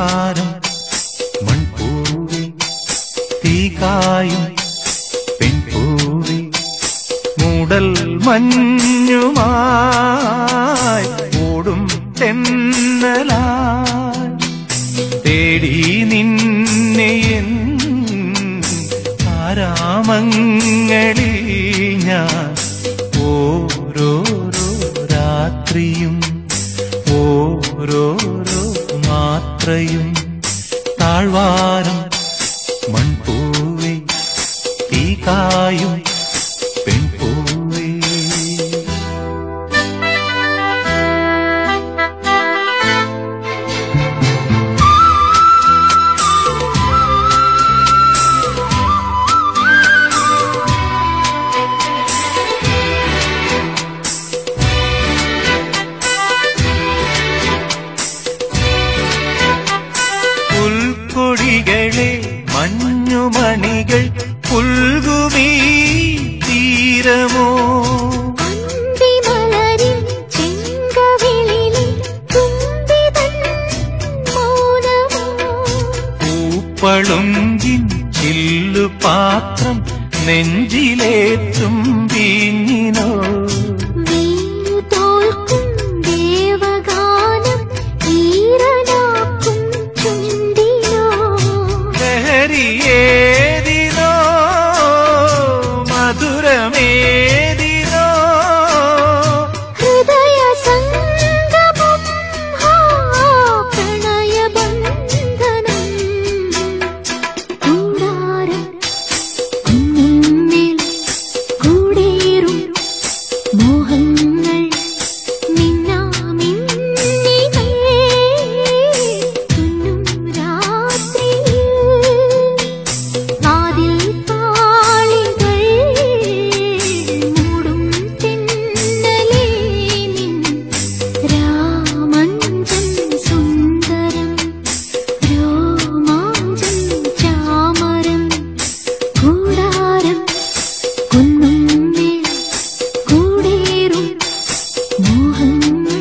താഴ്വാരം മൺപൂവി തീകായും പെൺപൂവി മൂടൽ മഞ്ഞുമായി ഓടും തെന്നലായി തേടി നിന്നെ ആരാമങ്ങളിൽ ഞാൻ ഓരോരോ രാത്രിയും ഓരോരോ മാത്രയും താഴ്വാരം മൺപൂവി തീകായും പെൺപൂവി പുൽക്കൊടികളെ മഞ്ഞുമണികൾ പുൽകുമീ തീരമോ അന്തിമലരിൽ ചെങ്കവിളിലെ തുമ്പിതൻ മൗനമോ പൂപ്പളുങ്കിൻ ചില്ലുപാത്രം നെഞ്ചിലേറ്റും വീഞ്ഞിനോ വീണു തോൽക്കും ദേവഗാനം ഈറനാക്കും ചുണ്ടിനോ ലഹരിയേതിനോ മധുരമേതിനോ ഹൃദയ സംഗമം പ്രണയബന്ധനം കൂടാരം കുന്നിന്മേൽ കൂടേറും മോഹങ്ങൾ മിന്നാമിന്നികൾ തുന്നും രാത്രിയിൽ വാതിൽ പാളികൾ മൂടും തെന്നലേ നിൻ രാമഞ്ചം സുന്ദരം രോമാഞ്ചം ചാമരം കൂടാരം കുന്നുമ്മേൽ കൂടേറും മോഹങ്ങൾ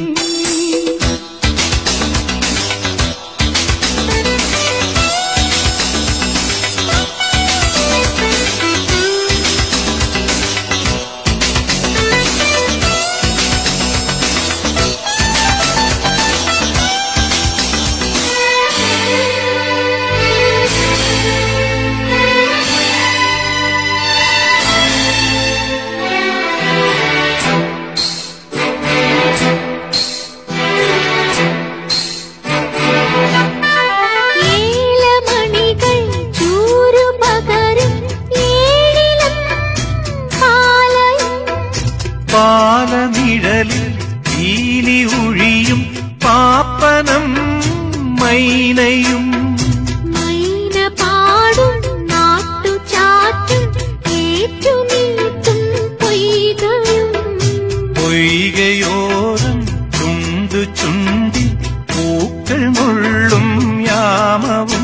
ഏലമണികൾ ചൂരുപകരും ഏഴിലം പാലയം പാലനിഴലിൽ പീലി ഒഴിയും പാപ്പനം മൈനയും മൈന പാടും നാട്ടുചാറ്റും ഏറ്റുനീട്ടും പൊയ്കയും പൊയ്കയോരം ചുണ്ടു ചുണ്ടി പൂക്കൾ മുള്ളും യാമവും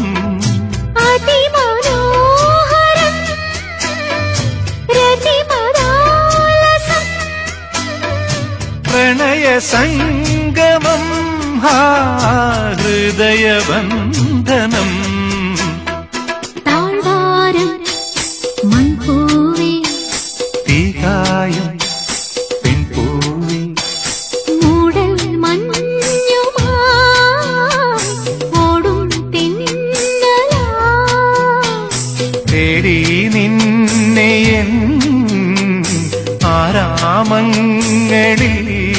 അതിമനോഹരം രതിമദാലസം പ്രണയ സംഗമം ഹൃദയബന്ധനം താഴ്വാരം മൺപൂവി തീകായും പെൺപൂവി മൂടൽ മഞ്ഞുമായി ഓടും തെന്നലായി തേടി നിന്നെ ആരാമങ്ങളിൽ